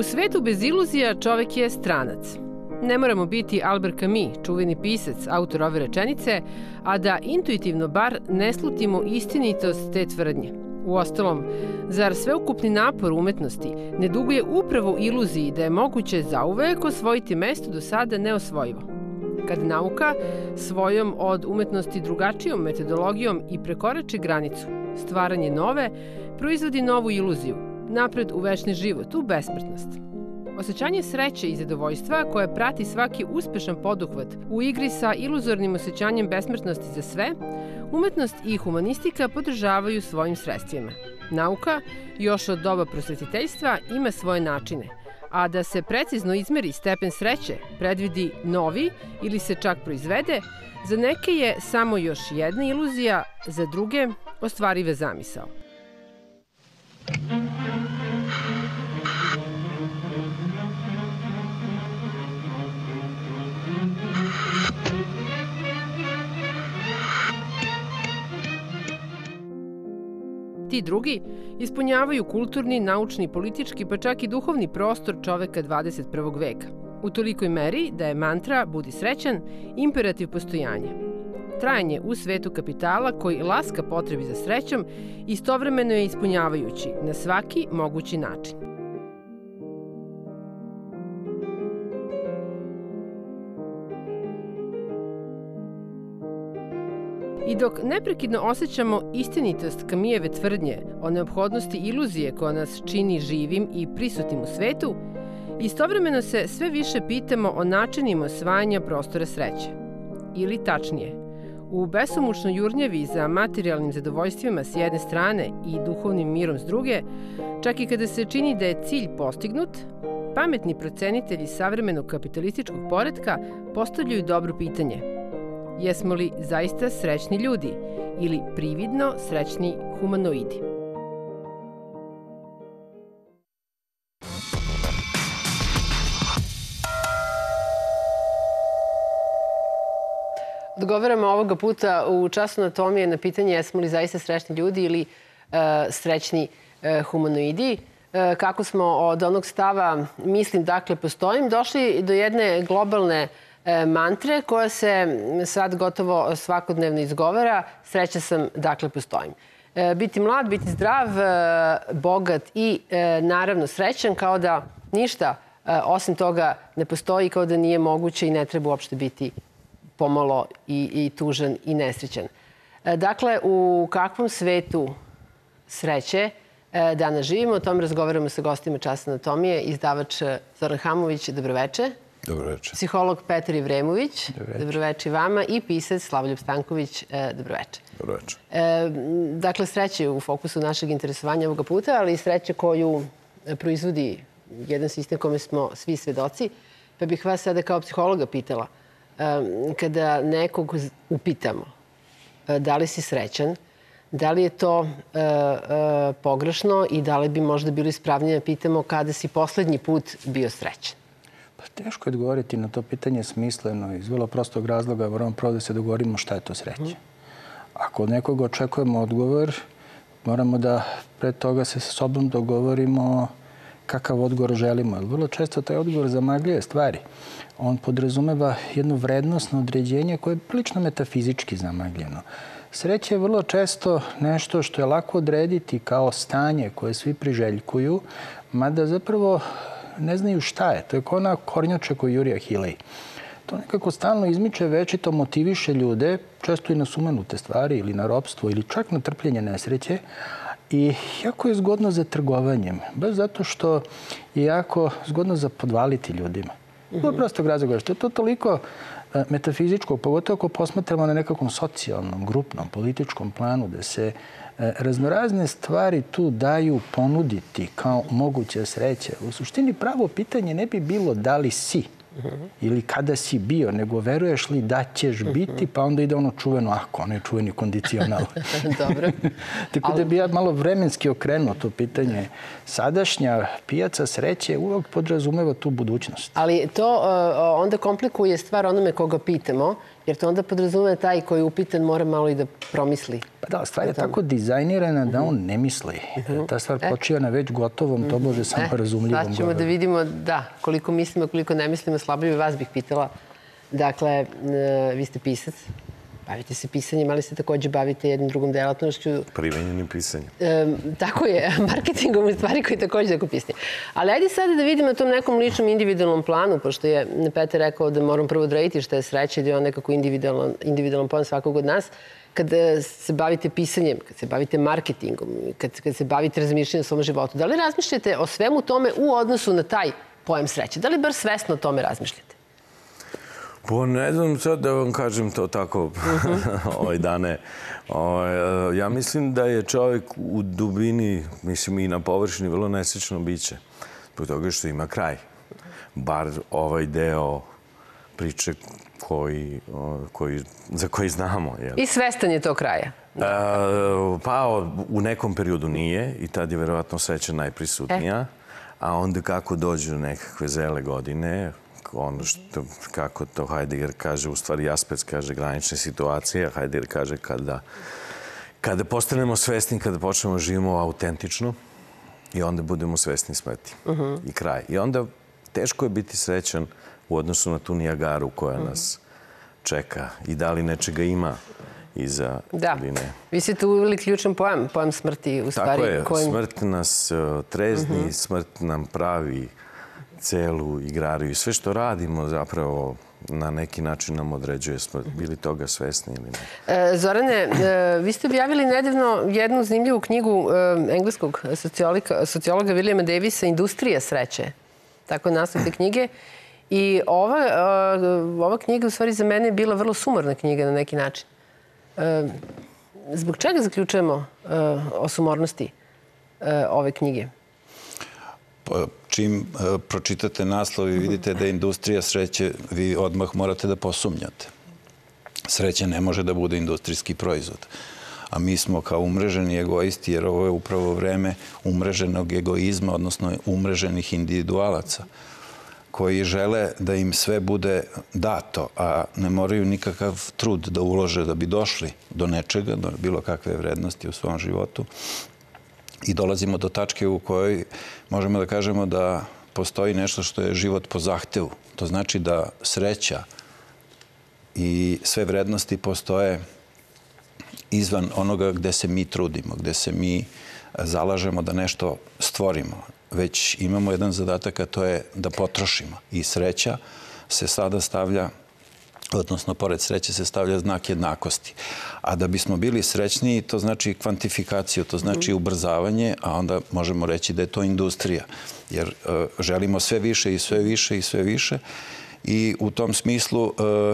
svetu bez iluzija čovek je stranac. Ne moramo biti Albert Camus, čuveni pisac, autor ove rečenice, a da intuitivno bar ne slutimo istinitost te tvrdnje. Uostalom, zar sveukupni napor umetnosti ne duguje upravo iluziji da je moguće zauvek osvojiti mesto do sada neosvojivo? Kad nauka svojom od umetnosti drugačijom metodologijom i prekorači granicu, stvaranje nove, proizvodi novu iluziju, napred u večni život, u besmrtnost. Osjećanje sreće i zadovoljstva koje prati svaki uspešan poduhvat u igri sa iluzornim osjećanjem besmrtnosti za sve, umetnost i humanistika podržavaju svojim sredstvima. Nauka, još od doba prosvetiteljstva, ima svoje načine, a da se precizno izmeri stepen sreće, predvidi novi ili se čak proizvede, za neke je samo još jedna iluzija, za druge ostvariva zamisao. Ti drugi ispunjavaju kulturni, naučni, politički, pa čak i duhovni prostor čoveka 21. veka. U tolikoj meri da je mantra "budi srećan" imperativ postojanja. Trajanje u svetu kapitala koji laska potrebi za srećom istovremeno je ispunjavajući na svaki mogući način. I dok neprekidno osjećamo istinitost Camusjeve tvrdnje o neophodnosti iluzije koja nas čini živim i prisutnim u svetu, istovremeno se sve više pitamo o načinima osvajanja prostora sreće. Ili tačnije, u besomučnoj jurnjavi za materijalnim zadovoljstvima s jedne strane i duhovnim mirom s druge, čak i kada se čini da je cilj postignut, pametni procenitelji savremenog kapitalističkog poretka postavljaju dobro pitanje: jesmo li zaista srećni ljudi ili prividno srećni humanoidi? Odgovaramo ovoga puta u času anatomije na pitanje jesmo li zaista srećni ljudi ili srećni humanoidi. Kako smo od onog stava "mislim, dakle postojim" došli do jedne globalne mantre koja se sad gotovo svakodnevno izgovara: sreća sam, dakle postojim. Biti mlad, biti zdrav, bogat i naravno srećan, kao da ništa osim toga ne postoji, kao da nije moguće i ne treba uopšte biti pomalo i tužan i nesrećan. Dakle, u kakvom svetu sreće danas živimo? O tom razgovaramo sa gostima časa anatomije. Izdavač Zoran Hamović, dobroveče. Dobroveče. Psiholog Petar Ivremović, dobroveče i vama, i pisac Slavoljub Stanković, dobroveče. Dobroveče. Dakle, sreća je u fokusu našeg interesovanja ovoga puta, ali i sreća koju proizvodi jedan sistem kome smo svi svedoci. Pa bih vas sada kao psihologa pitala, kada nekog upitamo da li si srećan, da li je to pogrešno i da li bi možda bilo ispravnije da pitamo kada si poslednji put bio srećan? Teško je odgovoriti na to pitanje smisleno. Iz vrlo prostog razloga moramo prvo da se dogovorimo šta je to sreća. Ako od nekoga očekujemo odgovor, moramo da pred toga se sa sobom dogovorimo kakav odgovor želimo. Jer vrlo često taj odgovor zamagljuje stvari. On podrazumeva jedno vrednostno određenje koje je prilično metafizički zamagljeno. Sreća je vrlo često nešto što je lako odrediti kao stanje koje svi priželjkuju, mada zapravo ne znaju šta je. To je kao ona kornjača koju juri Ahilej. To nekako stalno izmiče, večito motiviše ljude, često i na sumanute stvari ili na ropstvo ili čak na trpljenje nesreće. I jako je zgodno za trgovanjem, baš zato što je jako zgodno za podvaliti ljudima. To je prostog razloga što je to toliko metafizičko, pogotovo ako posmatramo na nekakvom socijalnom, grupnom, političkom planu, da se raznorazne stvari tu daju ponuditi kao moguća sreća. U suštini pravo pitanje ne bi bilo da li si ili kada si bio, nego veruješ li da ćeš biti, pa onda ide ono čuveno ako, ono je čuveni kondicional. Dobro. Tako da bi ja malo vremenski okrenuo to pitanje. Sadašnja pijaca sreće uvijek podrazumeva tu budućnost. Ali to onda komplikuje stvar onome koga pitamo, Jer to onda podrazumeva taj koji je upitan mora malo i da promisli. Pa da, stvar je tako dizajnirana da on ne misli. Ta stvar počiva na već gotovom, tobože samorazumljivom govoru. Sad ćemo da vidimo, koliko mislimo, koliko ne mislimo. Slabo vas bih pitala. Dakle, vi ste pisac, bavite se pisanjem, ali se takođe bavite jednom drugom delatnošću. Primenjenim pisanjem. Tako je, marketingom u stvari koji takođe tako pisanje. Ali ajde sada da vidimo na tom nekom ličnom individualnom planu, pošto je Petar rekao da moram prvo odrediti šta je sreća i da je on nekako individualan plan svakog od nas. Kad se bavite pisanjem, kad se bavite marketingom, kad se bavite razmišljanjem o svom životu, da li razmišljate o svemu tome u odnosu na taj pojam sreće? Da li bar svesno o tome razmišljate? Pa ne znam sad da vam kažem to tako dane. Ja mislim da je čovjek u dubini, mislim i na površini, vrlo nesrećno biće. Zbog toga što ima kraj. Bar ovaj deo priče za koji znamo. I svestan je to kraja? Pa u nekom periodu nije i tad je verovatno sreća najprisutnija. A onda kako dođu do nekakve zele godine, ono što, kako to Heidegger kaže, u stvari Jaspers kaže granične situacije, a Heidegger kaže kada postanemo svesni, kada počnemo živimo autentično i onda budemo svesni smrti i kraj. I onda teško je biti srećan u odnosu na tu Nijagaru koja nas čeka i da li nečega ima iza ili ne. Vi ste tu uveli ključan pojam smrti u stvari. Tako je, smrt nas trezni, smrt nam pravi celu igrariju i sve što radimo zapravo na neki način nam određuje smrt. Bili toga svesni ili ne? Zorane, vi ste objavili nedavno jednu zanimljivu knjigu engleskog sociologa Williama Davisa Industrija sreće. Tako je naslov te knjige. I ova knjiga u stvari za mene je bila vrlo sumorna knjiga na neki način. Zbog čega zaključujemo o sumornosti ove knjige? Čim pročitate naslov i vidite da je industrija sreće, vi odmah morate da posumnjate. Sreća ne može da bude industrijski proizvod. A mi smo kao umreženi egoisti, jer ovo je upravo vreme umreženog egoizma, odnosno umreženih individualaca, koji žele da im sve bude dato, a ne moraju nikakav trud da ulože da bi došli do nečega, do bilo kakve vrednosti u svom životu. I dolazimo do tačke u kojoj možemo da kažemo da postoji nešto što je život po zahtevu. To znači da sreća i sve vrednosti postoje izvan onoga gde se mi trudimo, gde se mi zalažemo da nešto stvorimo. Već imamo jedan zadatak, a to je da potrošimo. I sreća se sada stavlja, odnosno pored sreće se stavlja znak jednakosti. A da bismo bili srećniji, to znači kvantifikaciju, to znači ubrzavanje, a onda možemo reći da je to industrija. Jer želimo sve više i sve više i sve više. I u tom smislu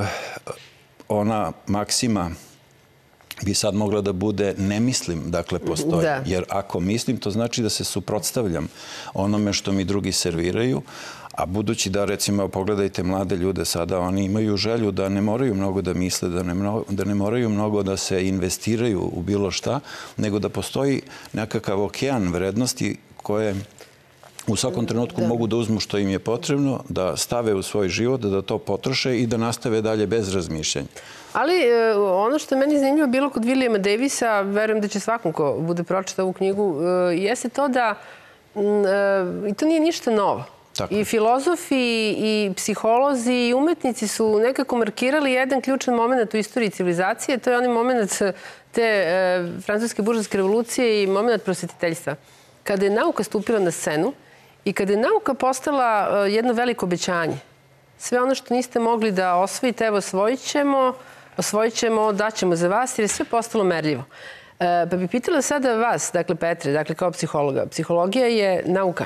ona maksima bi sad mogla da bude ne mislim, dakle postoji. Jer ako mislim, to znači da se suprotstavljam onome što mi drugi serviraju, a budući da, recimo, pogledajte mlade ljude sada, oni imaju želju da ne moraju mnogo da misle, da ne moraju mnogo da se investiraju u bilo šta, nego da postoji nekakav okean vrednosti koje u svakom trenutku mogu da uzmu što im je potrebno, da stave u svoj život, da to potroše i da nastave dalje bez razmišljanja. Ali ono što je meni zanimljivo bilo kod Williama Davisa, verujem da će svakom ko bude pročitao ovu knjigu, jeste to da i to nije ništa novo. I filozofi, i psiholozi, i umetnici su nekako markirali jedan ključan moment u istoriji civilizacije. To je onaj moment te francuske buržovske revolucije i moment prosvetiteljstva. Kada je nauka stupila na scenu i kada je nauka postala jedno veliko obećanje. Sve ono što niste mogli da osvojite, evo osvojit ćemo, daćemo za vas, jer je sve postalo merljivo. Pa bih pitala sada vas, dakle Petre, dakle kao psihologa. Psihologija je nauka.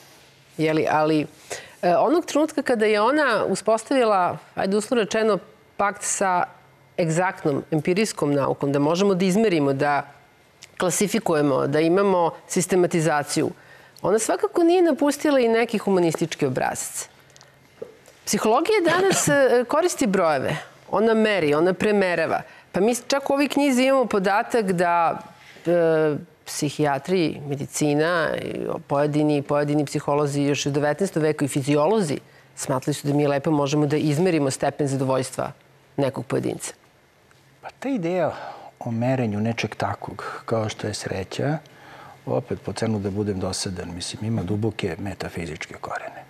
Ali onog trenutka kada je ona uspostavila, ajde uslovno rečeno, pakt sa egzaktnom, empirijskom naukom, da možemo da izmerimo, da klasifikujemo, da imamo sistematizaciju, ona svakako nije napustila i neki humanistički obrazac. Psihologija danas koristi brojeve. Ona meri, ona premerava. Pa mi čak u ovoj knjizi imamo podatak da psihijatri, medicina, pojedini psiholozi još u 19. veku i fiziolozi smatrali su da mi lepo možemo da izmerimo stepen zadovoljstva nekog pojedinca? Pa ta ideja o merenju nečeg takvog kao što je sreća, opet po cenu da budem dosadan, mislim, ima duboke metafizičke korene.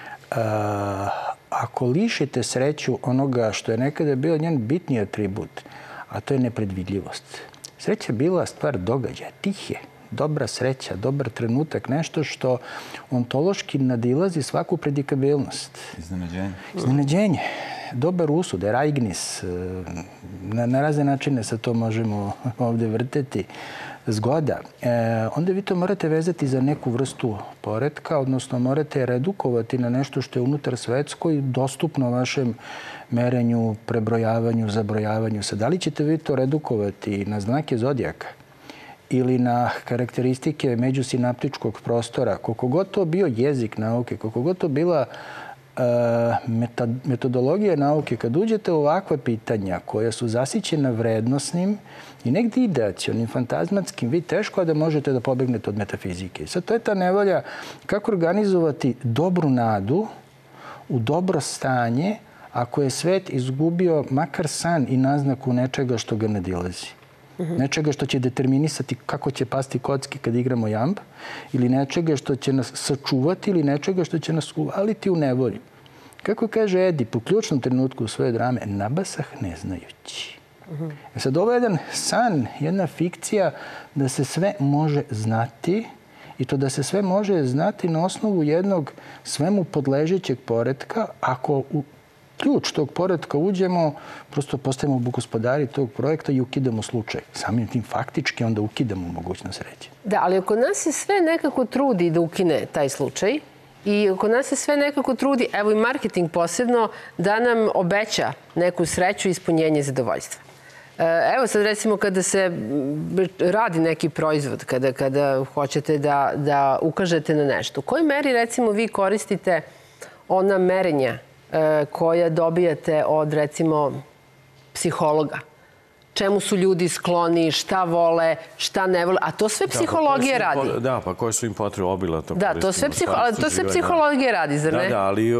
Ako lišite sreću onoga što je nekada bio njen bitni atribut, a to je nepredvidljivost. Sreća je bila stvar događaja, tihe, dobra sreća, dobar trenutak, nešto što ontološki nadilazi svaku predikabilnost. Iznenađenje. Iznenađenje. Dobar usud, eraignis. Na razne načine se to možemo ovdje vrteti. Zgoda. Onda vi to morate vezati za neku vrstu poretka, odnosno morate redukovati na nešto što je unutar svetsko i dostupno vašem merenju, prebrojavanju, zabrojavanju. Da li ćete vi to redukovati na znake zodijaka ili na karakteristike međusinaptičkog prostora, koliko god to bio jezik nauke, koliko god to bila metodologija nauke, kad uđete u ovakva pitanja koja su zasićena vrednosnim i negdje ideacionim, fantazmatskim, vi teško da možete da pobegnete od metafizike. Sad to je ta nevolja kako organizovati dobru nadu u dobro stanje ako je svet izgubio makar san i naznaku nečega što ga nadilazi. Nečega što će determinisati kako će pasti kocki kad igramo jamb, ili nečega što će nas sačuvati, ili nečega što će nas uvaliti u nevolju. Kako kaže Edip u ključnom trenutku u svoje drame, nabasah ne znajući. Sad ovo je jedan san, jedna fikcija da se sve može znati i to da se sve može znati na osnovu jednog svemu podležećeg poretka. Ako u ključ tog poretka uđemo, prosto postajemo gospodari tog projekta i ukidamo slučaj. Samim tim faktički onda ukidamo mogućnost sreće. Da, ali oko nas se sve nekako trudi da ukine taj slučaj i oko nas se sve nekako trudi, evo i marketing posebno, da nam obeća neku sreću i ispunjenje zadovoljstva. Evo sad recimo kada se radi neki proizvod, kada hoćete da ukažete na nešto, u kojoj meri recimo vi koristite ona merenja koja dobijate od, recimo, psihologa? Čemu su ljudi skloni, šta vole, šta ne vole, a to sve psihologija radi. Da, pa koje su im potrebe obila to koristimo. Da, to sve psihologija radi, zar ne? Da, ali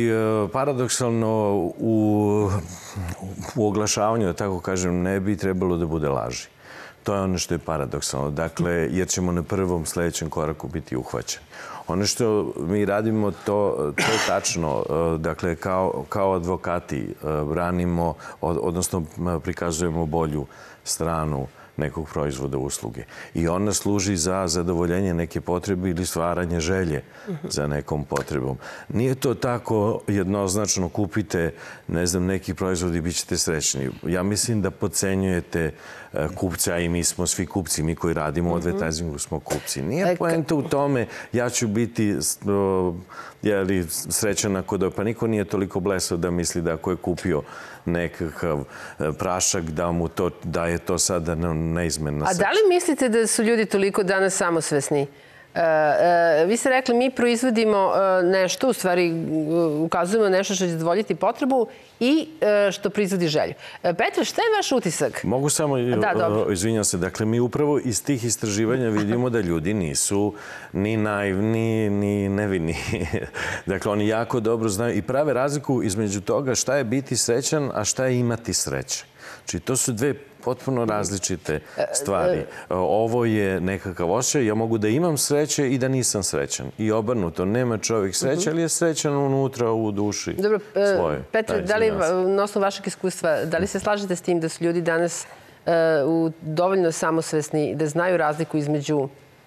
paradoksalno u oglašavanju, da tako kažem, ne bi trebalo da bude laži. To je ono što je paradoksalno. Dakle, jer ćemo na prvom sljedećem koraku biti uhvaćeni. Ono što mi radimo, to je tačno. Dakle, kao advokati branimo, odnosno prikazujemo bolju stranu nekog proizvoda, usluge. I ona služi za zadovoljenje neke potrebe ili stvaranje želje za nekom potrebom. Nije to tako jednoznačno kupite, ne znam, neki proizvod i bit ćete srećni. Ja mislim da podcenjujete kupca i mi smo svi kupci, mi koji radimo u advertisingu smo kupci. Nije poenta u tome ja ću biti srećan ako dođe. Pa niko nije toliko blesav da misli da ako je kupio nekakav prašak da je to sada neizmjerna sreća. A da li mislite da su ljudi toliko danas samosvesni? Vi ste rekli, mi proizvodimo nešto, u stvari ukazujemo nešto što će zadovoljiti potrebu i što proizvodi želju. Petre, šta je vaš utisak? Mogu samo, izvinjam se, dakle mi upravo iz tih istraživanja vidimo da ljudi nisu ni naivni, ni nevini. Dakle, oni jako dobro znaju i prave razliku između toga šta je biti srećan, a šta je imati sreće. Znači, to su dve potpuno različite stvari. Ovo je nekakav osjećaj. Ja mogu da imam sreće i da nisam srećan. I obrnuto. Nema čovjek sreće, ali je srećan unutra u duši svoje. Petre, da li, na osnovu vašeg iskustva, da li se slažete s tim da su ljudi danas dovoljno samosvesni da znaju razliku između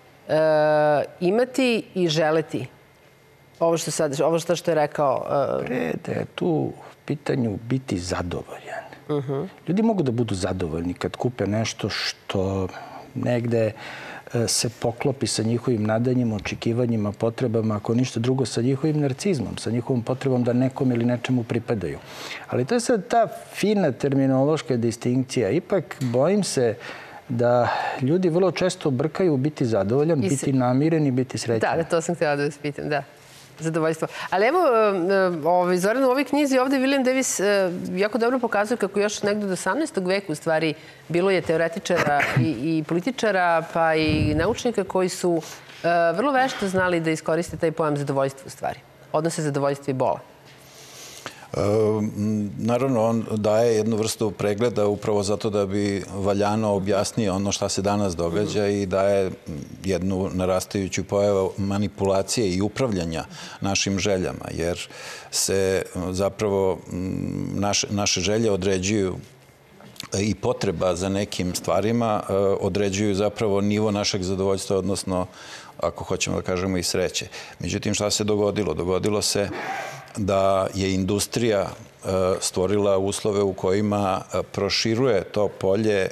imati i želeti? Ovo što je rekao... Da je tu u pitanju biti zadovoljan. Ljudi mogu da budu zadovoljni kad kupe nešto što negde se poklopi sa njihovim nadanjima, očekivanjima, potrebama, ako ništa drugo sa njihovim narcizmom, sa njihovom potrebom da nekom ili nečemu pripadaju. Ali to je sad ta fina terminološka distinkcija. Ipak bojim se da ljudi vrlo često brkaju biti zadovoljan, biti namiren i biti srećan. Da, to sam htjela da vas pitam, da. Zadovoljstvo. Ali evo, Zoran, u ovoj knjizi ovdje William Davis jako dobro pokazuje kako još negdje do 18. veka u stvari bilo je teoretičara i političara pa i naučnika koji su vrlo vešto znali da iskoriste taj pojam zadovoljstva u stvari. Odnose zadovoljstva i bola. Naravno, on daje jednu vrstu pregleda upravo zato da bi valjano objasnio ono šta se danas događa i daje jednu narastajuću pojavu manipulacije i upravljanja našim željama, jer se zapravo naše želje određuju i potreba za nekim stvarima određuju zapravo nivo našeg zadovoljstva, odnosno, ako hoćemo da kažemo, i sreće. Međutim, šta se dogodilo? Dogodilo se da je industrija stvorila uslove u kojima proširuje to polje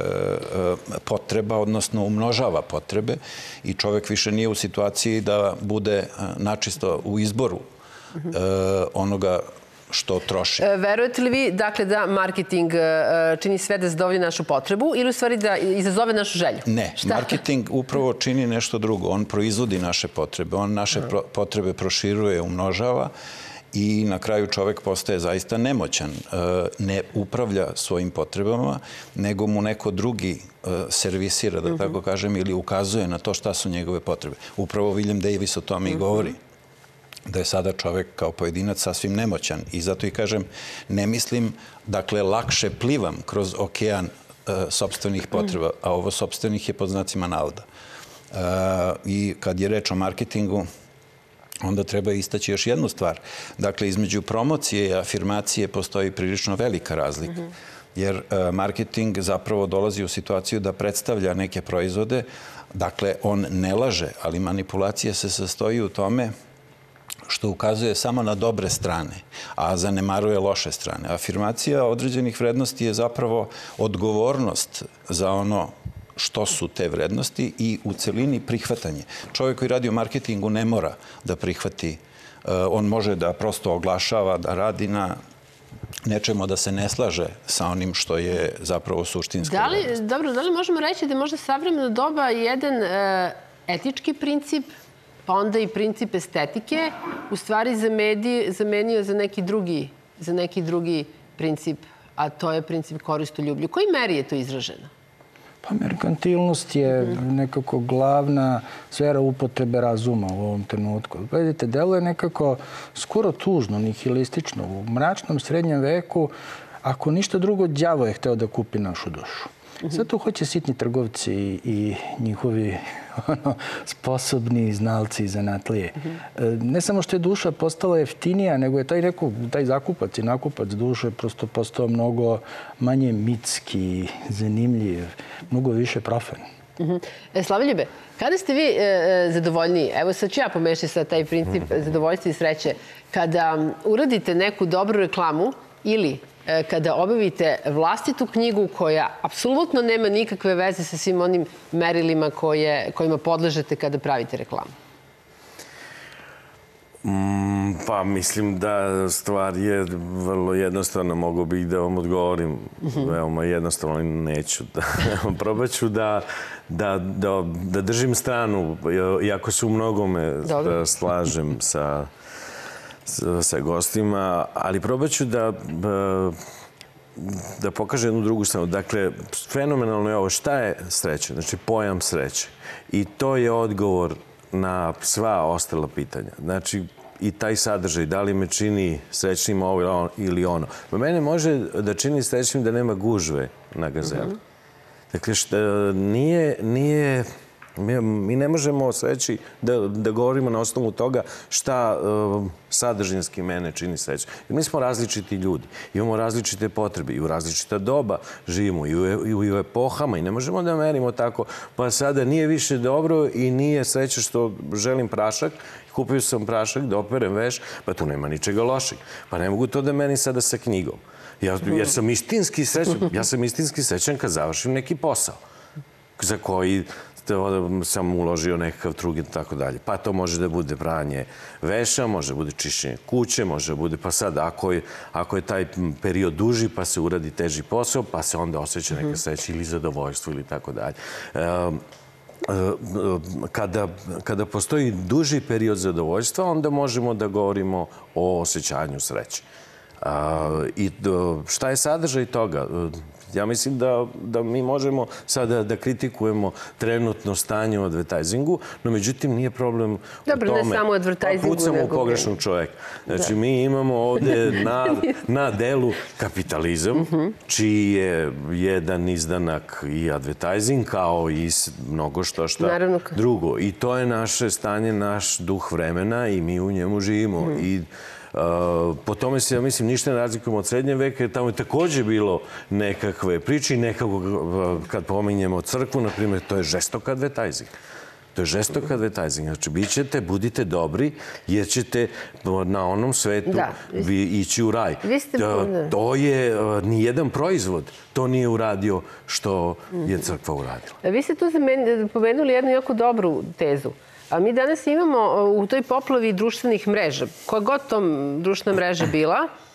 potreba, odnosno umnožava potrebe i čovek više nije u situaciji da bude načisto u izboru onoga što troši. Verujete li vi, dakle, da marketing čini sve da zadovolji našu potrebu ili u stvari da izazove našu želju? Ne, marketing upravo čini nešto drugo. On proizvodi naše potrebe, on naše potrebe proširuje, umnožava i na kraju čovek postaje zaista nemoćan. Ne upravlja svojim potrebama, nego mu neko drugi servisira, da tako kažem, ili ukazuje na to šta su njegove potrebe. Upravo William Davis o tome i govori, da je sada čovek kao pojedinac sasvim nemoćan. I zato i kažem, ne mislim, dakle, lakše plivam kroz okean sopstvenih potreba, a ovo sopstvenih je pod znacima navoda. I kad je reč o marketingu, onda treba istaći još jednu stvar. Dakle, između promocije i afirmacije postoji prilično velika razlika. Jer marketing zapravo dolazi u situaciju da predstavlja neke proizvode. Dakle, on ne laže, ali manipulacija se sastoji u tome što ukazuje samo na dobre strane, a zanemaruje loše strane. Afirmacija određenih vrednosti je zapravo odgovornost za ono što su te vrednosti i u celini prihvatanje. Čovjek koji radi u marketingu ne mora da prihvati. On može da prosto oglašava, da radi na nečemu, da se ne slaže sa onim što je zapravo suštinska vrednost. Dobro, da li možemo reći da je možda savremeno doba jedan etički princip, pa onda i princip estetike, u stvari zamenio za neki drugi princip, a to je princip koristoljublja. U kojoj meri je to izraženo? Pa merkantilnost je nekako glavna sfera upotrebe razuma u ovom trenutku. Gledajte, deluje nekako skoro tužno, nihilistično. U mračnom srednjem veku, ako ništa drugo, đavo je hteo da kupi našu dušu. Sad tu hoće sitni trgovci i njihovi sposobni znalci i zanatlije. Ne samo što je duša postala jeftinija, nego je taj zakupac i nakupac duše prosto postao mnogo manje mitski, zanimljiv, mnogo više profan. Slavoljube, kada ste vi zadovoljniji? Evo sad ću ja pomešati sad taj princip zadovoljstva i sreće. Kada uradite neku dobru reklamu ili kada obavite vlastitu knjigu koja apsolutno nema nikakve veze sa svim onim merilima kojima podležete kada pravite reklamu? Pa mislim da stvar je vrlo jednostavna. Mogu bih da vam odgovorim veoma jednostavno, ali neću. Probat ću da držim stranu, iako se u mnogome slažem sa gostima, ali probat ću da pokažem jednu drugu stranu. Dakle, fenomenalno je ovo. Šta je sreća? Znači, pojam sreće. I to je odgovor na sva ostala pitanja. Znači, i taj sadržaj, da li me čini srećnim ovo ili ono. Mene može da čini srećnim da nema gužve na Gazeli. Dakle, mi ne možemo sreći da govorimo na osnovu toga šta sadržinski mene čini srećnim. Mi smo različiti ljudi, imamo različite potrebe i u različita doba živimo i u epohama i ne možemo da merimo tako. Pa sada nije više dobro i nije sreća što želim prašak, kupio sam prašak da operem veš, pa tu nema ničega lošeg. Pa ne mogu to da merim sada sa knjigom. Jer sam istinski srećan. Ja sam istinski srećan kad završim neki posao za koji sam uložio nekakav trud i tako dalje. Pa to može da bude pranje veša, može da bude čišćenje kuće, može da bude, pa sad ako je taj period duži pa se uradi teži posao, pa se onda osjeća neka sreća ili zadovoljstvo ili tako dalje. Kada postoji duži period zadovoljstva, onda možemo da govorimo o osjećanju sreće. I šta je sadržaj toga? Ja mislim da mi možemo sada da kritikujemo trenutno stanje u advertisingu, no međutim nije problem u tome. Dobro, ne samo u advertisingu. Pucamo u pogrešnog čoveka. Znači, mi imamo ovde na delu kapitalizam, čiji je jedan izdanak i advertising, kao i mnogo što drugo. I to je naše stanje, naš duh vremena i mi u njemu živimo. I po tome se, ja mislim, ništa ne razlikujemo od srednje veka, jer tamo je takođe bilo nekakve priče i nekako, kad pominjemo crkvu, na primjer, to je žestok advertising. To je žestok advertising. Znači, budite dobri, jer ćete na onom svetu ići u raj. To je nijedan proizvod. To nije uradio što je crkva uradila. Vi ste tu pomenuli jednu jako dobru tezu. A mi danas imamo u toj poplavi društvenih mreža, koja god to društvena mreža bila,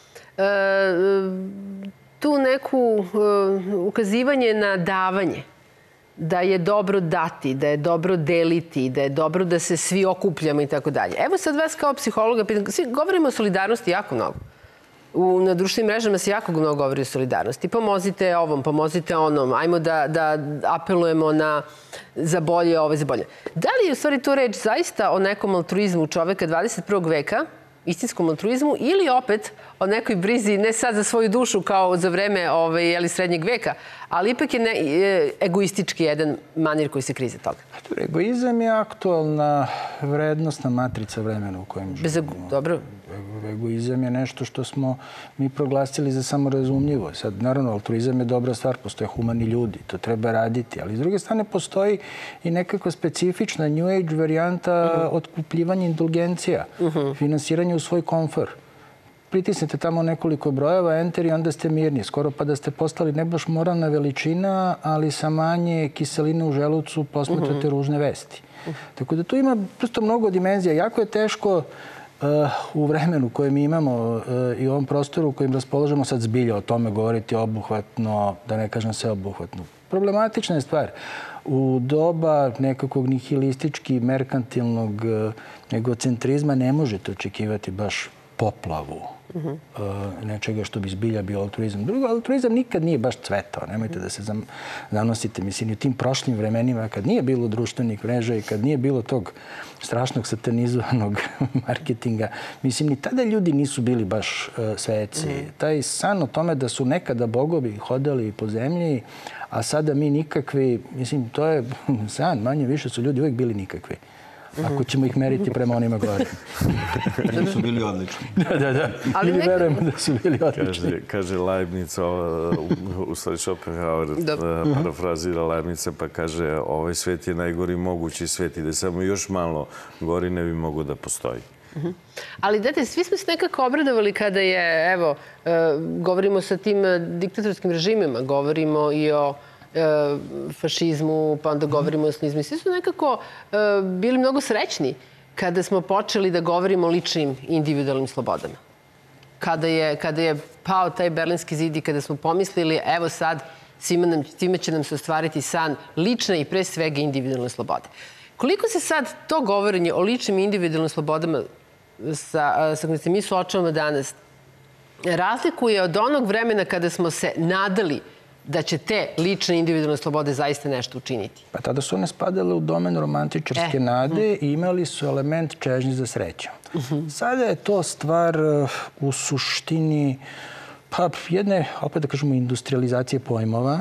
tu neku ukazivanje na davanje. Da je dobro dati, da je dobro deliti, da je dobro da se svi okupljamo i tako dalje. Evo sad vas kao psihologa pitam, svi govorimo o solidarnosti jako mnogo. Na društvenim mrežama se jako mnogo govori o solidarnosti. Pomozite ovom, pomozite onom, ajmo da apelujemo za bolje, za bolje. Da li je u stvari tu reč zaista o nekom altruizmu čoveka 21. veka, istinskom altruizmu, ili opet o nekoj brizi ne sad za svoju dušu kao za vreme srednjeg veka, ali ipak je egoistički jedan manir koji se krije za toga? Egoizam je aktualna vrednostna matrica vremena u kojem živimo. Dobro. Egoizam je nešto što smo mi proglasili za samorazumljivo. Sad, naravno, altruizam je dobra stvar, postoje humani ljudi, to treba raditi, ali s druge strane postoji i nekako specifična New Age varijanta otkupljivanja indulgencija, finansiranja u svoj komfor. Pritisnete tamo nekoliko brojeva, enter i onda ste mirni. Skoro pa da ste postali ne baš moralna veličina, ali sa manje kiseline u želucu posmatrate ružne vesti. Tako da tu ima prosto mnogo dimenzija. Jako je teško u vremenu koje mi imamo i u ovom prostoru u kojem raspoložemo sad zbilja o tome govoriti obuhvatno, da ne kažem sveobuhvatno. Problematična je stvar. U doba nekakvog nihilistički, merkantilnog egocentrizma ne možete očekivati baš poplavu nečega što bi zbilja bio altruizam. Drugo, altruizam nikad nije baš cvetao. Nemojte da se zanosite. Mislim, u tim prošlim vremenima, kad nije bilo društvenih mreža i kad nije bilo tog strašnog satanizovanog marketinga, mislim, ni tada ljudi nisu bili baš sveci. Taj san o tome da su nekada bogovi hodali po zemlji, a sada mi nikakvi, mislim, to je san, manje više su ljudi uvek bili nikakvi. Ako ćemo ih meriti prema onima gore. Oni su bili odlični. Da. Ili verujemo da su bili odlični. Kaže Leibniz, u stvari Schopenhauer parafrazira Leibniza, pa kaže ovaj svet je najgori mogući svet i da samo još malo gori ne bi mogo da postoji. Ali, dajte, svi smo se nekako obradovali kada je, evo, govorimo sa tim diktatorskim režimima, govorimo i o fašizmu, pa onda govorimo o snizmu. Svi su nekako bili mnogo srećni kada smo počeli da govorimo o ličnim individualnim slobodama. Kada je pao taj Berlinski zid i kada smo pomislili, evo sad, svima će nam se ostvariti san lične i pre svega individualne slobode. Koliko se sad to govorenje o ličnim individualnim slobodama sa kojim se mi suočavamo danas razlikuje od onog vremena kada smo se nadali da će te lične individualne slobode zaista nešto učiniti? Pa tada su one spadale u domen romantičarske nade i imali su element čežnje za srećom. Sada je to stvar u suštini jedne, opet da kažemo, industrializacije pojmova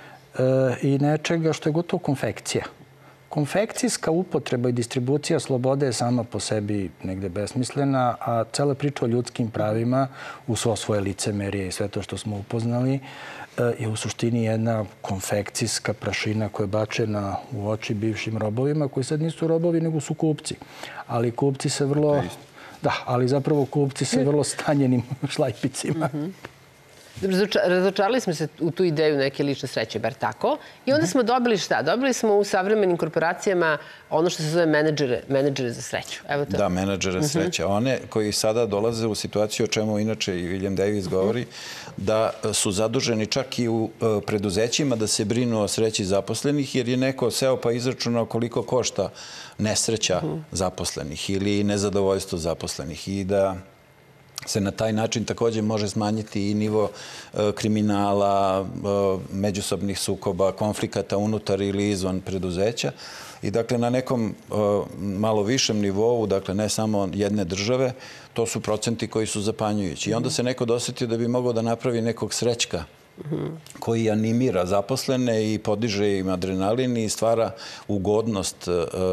i nečega što je gotovo konfekcija. Konfekcijska upotreba i distribucija slobode je sama po sebi negde besmislena, a cela priča o ljudskim pravima u svo svoje licemerije i sve to što smo upoznali je u suštini jedna konfekcijska prašina koja je bačena u oči bivšim robovima, koji sad nisu robovi, nego su kupci. Ali kupci sa vrlo... Da, ali zapravo kupci sa vrlo stanjenim šlajpicima. Razočarali smo se u tu ideju neke lične sreće, bar tako. I onda smo dobili šta? Dobili smo u savremenim korporacijama ono što se zove menadžere za sreću. Da, menadžere sreće. One koji sada dolaze u situaciju, o čemu inače i William Davis govori, da su zaduženi čak i u preduzećima da se brinu o sreći zaposlenih, jer je neko seo pa izračunao koliko košta nesreća zaposlenih ili nezadovoljstvo zaposlenih i da se na taj način također može smanjiti i nivo kriminala, međusobnih sukoba, konflikata unutar ili izvan preduzeća. I dakle, na nekom malo višem nivou, dakle, ne samo jedne države, to su procenti koji su zapanjujući. I onda se neko dosjetio da bi mogao da napravi nekog srećka koji animira zaposlene i podiže im adrenalin i stvara ugodnost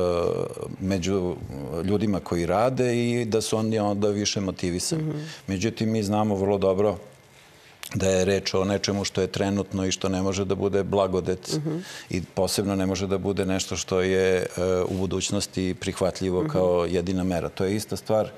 među ljudima koji rade i da su oni onda više motivisani. Međutim, mi znamo vrlo dobro da je reč o nečemu što je trenutno i što ne može da bude blagodet i posebno ne može da bude nešto što je u budućnosti prihvatljivo kao jedina mera. To je ista stvar.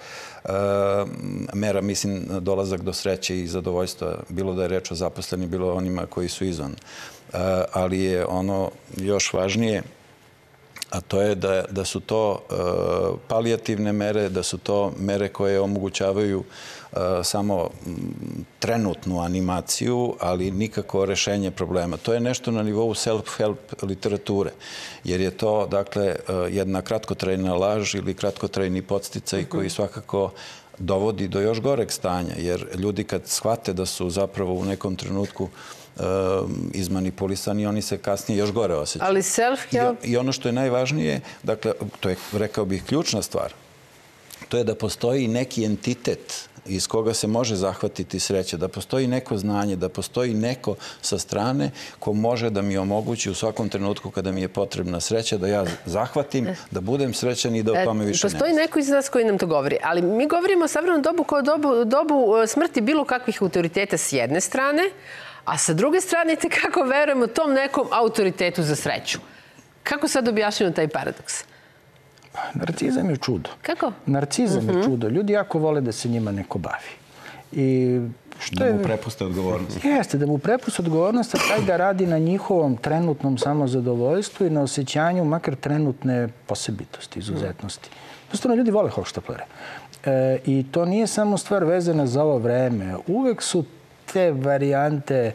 Mera, mislim, dolazak do sreće i zadovoljstva, bilo da je reč o zaposlenim, bilo onima koji su izvan. Ali je ono još važnije, a to je da su to palijativne mere, da su to mere koje omogućavaju samo trenutnu animaciju, ali nikako rešenje problema. To je nešto na nivou self-help literature, jer je to, dakle, jedna kratkotrajna laž ili kratkotrajni podsticaj koji svakako dovodi do još goreg stanja, jer ljudi kad shvate da su zapravo u nekom trenutku izmanipulisani, oni se kasnije još gore osjećaju. Ali self-help... I ono što je najvažnije, dakle, to je, rekao bih, ključna stvar, to je da postoji neki entitet iz koga se može zahvatiti sreća, da postoji neko znanje, da postoji neko sa strane ko može da mi omogući u svakom trenutku kada mi je potrebna sreća, da ja zahvatim, da budem srećan i da o tome više ne. Postoji neko iz nas koji nam to govori, ali mi govorimo o savremenom dobu kao dobu smrti bilo kakvih autoriteta s jedne strane, a sa druge strane kako verujemo tom nekom autoritetu za sreću. Kako sad objašnjamo taj paradoks? Narcizam je čudo. Kako? Narcizam je čudo. Ljudi jako vole da se njima neko bavi. Da mu prepuste odgovornost. Jeste, da mu prepuste odgovornost, a taj da radi na njihovom trenutnom samozadovoljstvu i na osjećanju makar trenutne posebitosti, izuzetnosti. Jednostavno, ljudi vole hohštaplere. I to nije samo stvar vezana za ovo vreme. Uvek su te varijante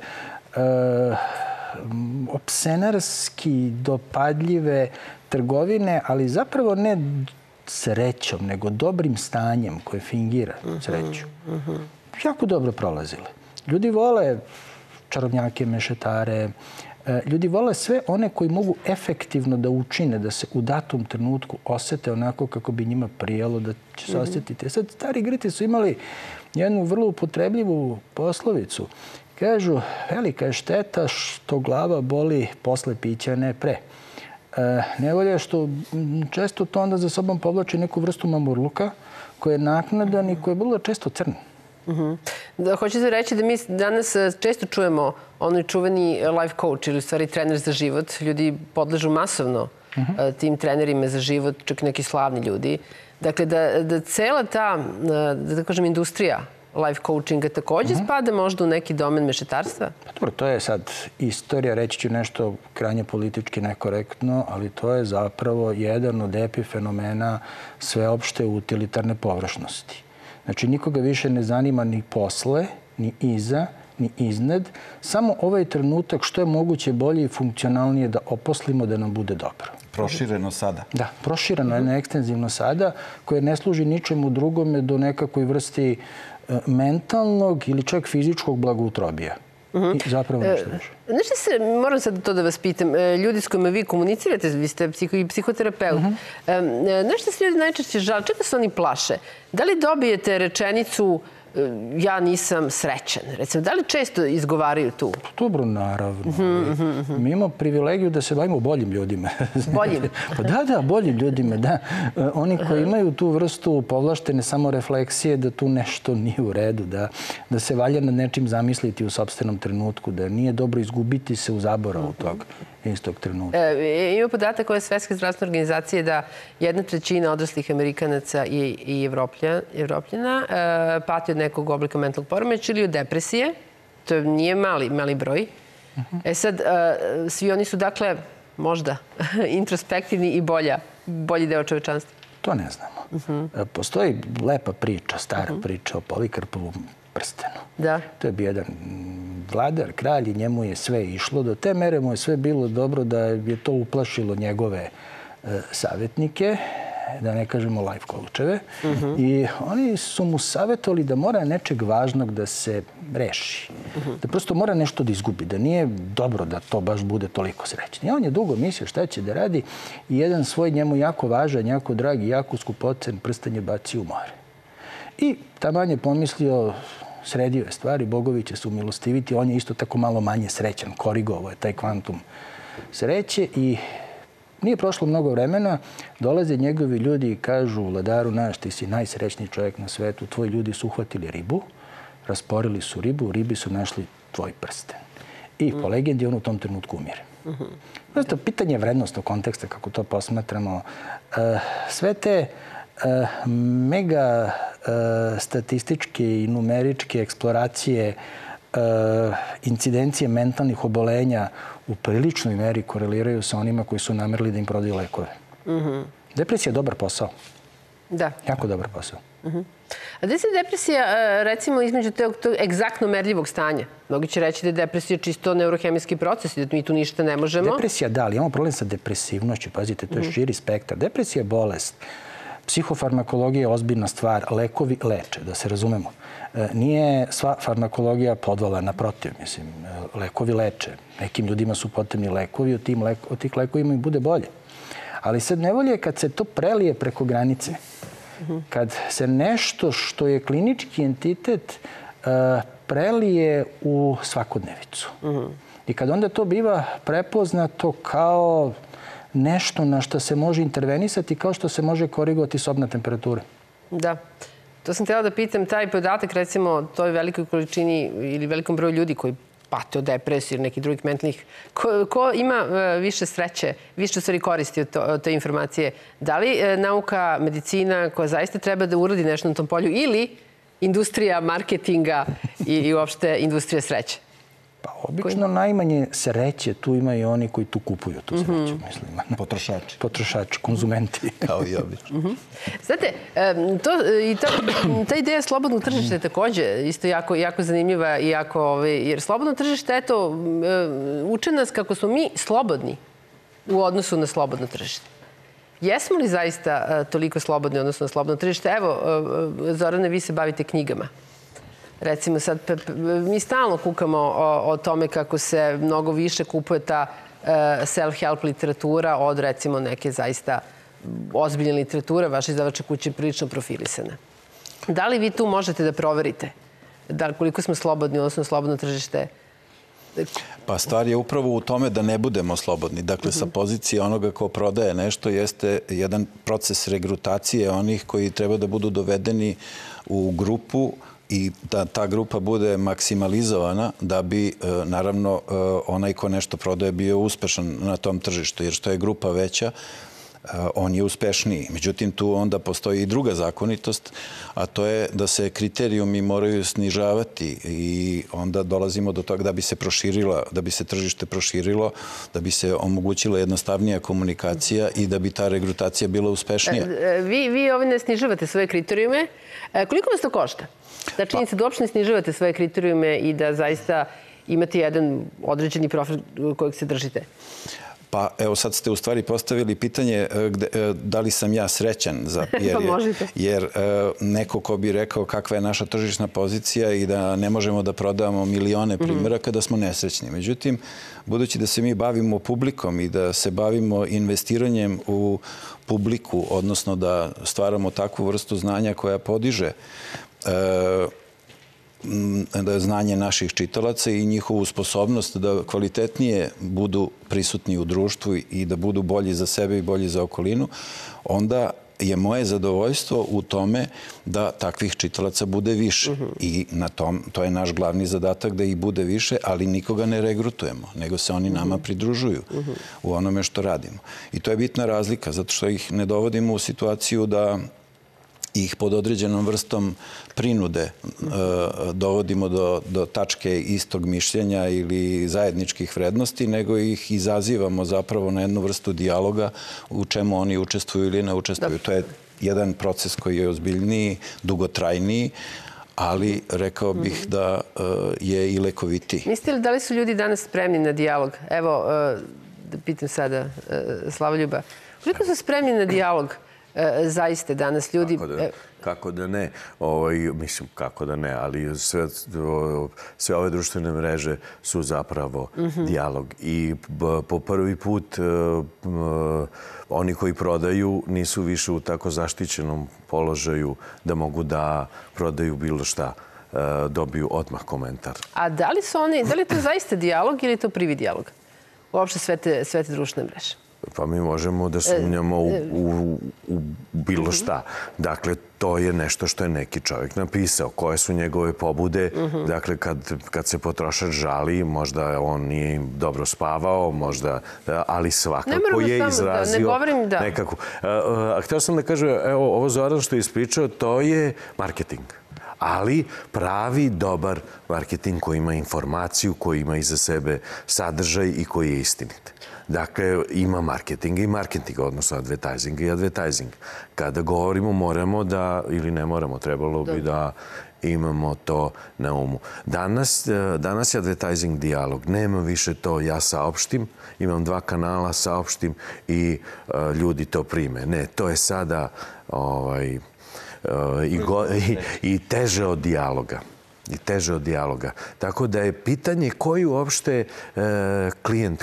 opsenarski dopadljive trgovine, ali zapravo ne srećom, nego dobrim stanjem koje fingira sreću. Jako dobro prolazile. Ljudi vole čarobnjake, mešetare. Ljudi vole sve one koji mogu efektivno da učine, da se u datom trenutku osete onako kako bi njima prijelo da će se osjetiti. Sad, stari Grci su imali jednu vrlo upotrebljivu poslovicu. Kažu, velika je šteta što glava boli posle pića, ne pre. Nevolja je što često to onda za sobom povlači neku vrstu mamurluka koji je naknadan i koji je vrlo često crn. Hoćete reći da mi danas često čujemo onaj čuveni life coach ili u stvari trener za život. Ljudi podležu masovno tim trenerima za život, čak neki slavni ljudi. Dakle, da cela ta, da kažem, industrija life coachinga također spada možda u neki domen mešetarstva? Dobro, to je sad istorija, reći ću nešto krajnje politički nekorektno, ali to je zapravo jedan od epifenomena sveopšte utilitarne površnosti. Znači, nikoga više ne zanima ni posle, ni iza, ni iznad. Samo ovaj trenutak što je moguće bolje i funkcionalnije da oposlimo da nam bude dobro. Prošireno sada. Da, prošireno, ne ekstenzivno sada, koje ne služi ničemu drugome do nekakvoj vrsti mentalnog ili čak fizičkog blagoutrobija. I zapravo nešto više. Nešto se, moram sad to da vas pitam, ljudi s kojima vi komunicirate, vi ste psihoterapeut, nešto se ljudi najčešće žale, čega se oni plaše? Da li dobijete rečenicu ja nisam srećan? Recimo, da li često izgovaraju tu? Dobro, naravno. Mi imamo privilegiju da se bavimo boljim ljudima. Boljim? Da, boljim ljudima, da. Oni koji imaju tu vrstu povlaštene samorefleksije da tu nešto nije u redu, da se valja nad nečim zamisliti u sopstvenom trenutku, da nije dobro izgubiti se u zaboravu tog istog trenutka. Ima podatak koje Svetske zdravstvene organizacije da 1/3 odraslih Amerikanaca i Evropljana pati od nekog oblika mentalnog poremeća ili od depresije. To nije mali broj. Sad, svi oni su, dakle, možda introspektivni i bolji deo čovečanstva. To ne znamo. Postoji lepa priča, stara priča o Polikarpovom prstenu. Da. To je bio jedan vladar, kralj i njemu je sve išlo. Do te mere mu je sve bilo dobro da je to uplašilo njegove savjetnike. da ne kažemo life coacheve. I oni su mu savjetovali da mora nečeg važnog da se reši. Da prosto mora nešto da izgubi, da nije dobro da to baš bude toliko srećno. I on je dugo mislio šta će da radi i jedan svoj njemu jako važan, jako dragi, jako skupocen prsten je bacio u more. I taman je pomislio, sredio je stvari, bogovi će se umilostiviti, on je isto tako malo manje srećan, korigovao je taj kvantum sreće i nije prošlo mnogo vremena, dolaze njegovi ljudi i kažu vladaru naš, ti si najsrećniji čovjek na svetu, tvoji ljudi su uhvatili ribu, rasporili su ribu, u ribi su našli tvoj prsten. I po legendi on u tom trenutku umire. Prosto pitanje vrednostnog konteksta, kako to posmatramo, sve te mega statističke i numeričke eksploracije, incidencije mentalnih obolenja u priličnoj meri koreliraju sa onima koji su namerili da im prodaju lekove. Depresija je dobar posao. Da. Jako dobar posao. A gde se depresija, recimo, između tog egzaktno merljivog stanja? Mnogi će reći da je depresija čisto neurohemijski proces i da mi tu ništa ne možemo. Depresija, da, ali imamo problem sa depresivnošću. Pazite, to je širi spektar. Depresija je bolest. Psihofarmakologija je ozbiljna stvar. Lekovi leče, da se razumemo. Nije sva farmakologija podvala, naprotiv. Mislim, lekovi leče. Nekim ljudima su potrebni lekovi, od tih lekovima im bude bolje. Ali sad nevolje je kad se to prelije preko granice. Kad se nešto što je klinički entitet prelije u svakodnevicu. I kad onda to biva prepoznato kao nešto na što se može intervenisati, kao što se može korigovati sobna temperatura. Da. To sam htjela da pitam, taj podatak, recimo, toj velikoj količini ili velikom broju ljudi koji pate od depresije ili nekih drugih mentalnih, ko ima više sreće, više stvari koristi od te informacije? Da li nauka, medicina koja zaista treba da uradi nešto na tom polju ili industrija marketinga i uopšte industrija sreće? Pa obično najmanje sreće tu ima i oni koji tu kupuju tu sreću, mislim. Potrošači. Potrošači, konzumenti. Kao i obično. Znate, ta ideja slobodnog tržišta je takođe isto jako zanimljiva i jer slobodno tržište, eto, uče nas kako smo mi slobodni u odnosu na slobodno tržište. Jesmo li zaista toliko slobodni u odnosu na slobodno tržište? Evo, Zorane, vi se bavite knjigama. Recimo sad, mi stalno kukamo o tome kako se mnogo više kupuje ta self-help literatura od, recimo, neke zaista ozbiljne literature. Vaša izdavačka kuća je prilično profilisana. Da li vi tu možete da proverite koliko smo slobodni, odnosno slobodno tržište? Pa stvar je upravo u tome da ne budemo slobodni. Dakle, sa pozicije onoga ko prodaje nešto jeste jedan proces regrutacije onih koji treba da budu dovedeni u grupu i da ta grupa bude maksimalizovana da bi, naravno, onaj ko nešto prodaje bio uspešan na tom tržištu. Jer što je grupa veća, on je uspešniji. Međutim, tu onda postoji i druga zakonitost, a to je da se kriterijumi moraju snižavati i onda dolazimo do toga da bi se proširila, da bi se tržište proširilo, da bi se omogućila jednostavnija komunikacija i da bi ta regrutacija bila uspešnija. Vi ovdje ne snižavate svoje kriterijume. Koliko vas to košta? Da činjenica da uopšte ne snižavate svoje kriterijume i da zaista imate jedan određeni profil kojeg se držite? Pa evo sad ste u stvari postavili pitanje da li sam ja srećan. Jer neko ko bi rekao kakva je naša tržišna pozicija i da ne možemo da prodavamo milione primjera kada smo nesrećni. Međutim, budući da se mi bavimo publikom i da se bavimo investiranjem u publiku, odnosno da stvaramo takvu vrstu znanja koja podiže znanje naših čitalaca i njihovu sposobnost da kvalitetnije budu prisutni u društvu i da budu bolji za sebe i bolji za okolinu, onda je moje zadovoljstvo u tome da takvih čitalaca bude više. I to je naš glavni zadatak da ih bude više, ali nikoga ne regrutujemo, nego se oni nama pridružuju u onome što radimo. I to je bitna razlika, zato što ih ne dovodimo u situaciju da ih pod određenom vrstom prinude dovodimo do tačke istog mišljenja ili zajedničkih vrednosti, nego ih izazivamo zapravo na jednu vrstu dijaloga u čemu oni učestvuju ili ne učestvuju. To je jedan proces koji je ozbiljniji, dugotrajniji, ali rekao bih da je i lekovitiji. Mislite li da li su ljudi danas spremni na dijalog? Evo, da pitam sada Slavoljuba, koliko su spremni na dijalog zaista danas ljudi... Kako da ne? Mislim, kako da ne, ali sve ove društvene mreže su zapravo dijalog. I po prvi put oni koji prodaju nisu više u tako zaštićenom položaju da mogu da prodaju bilo šta. Dobiju odmah komentar. A da li je to zaista dijalog ili je to privid dijalog? Uopšte sve te društvene mreže. Pa mi možemo da sumnjamo u bilo šta. Dakle, to je nešto što je neki čovjek napisao. Koje su njegove pobude? Dakle, kad se potrošač žali, možda on nije dobro spavao, možda, ali svakako je izrazio nekako. A htio sam da kažem, evo, ovo Zoran što je ispričao, to je marketing. Ali pravi, dobar marketing koji ima informaciju, koji ima iza sebe sadržaj i koji je istinit. Dakle, ima marketing i marketing, odnosno advertising i advertising. Kada govorimo, moramo da, ili ne moramo, trebalo bi da imamo to na umu. Danas je advertising dijalog. Nema više to ja saopštim, imam 2 kanala, saopštim i ljudi to prime. Ne, to je sada i teže od dijaloga. I teže od dijaloga. Tako da je pitanje koji uopšte klijent,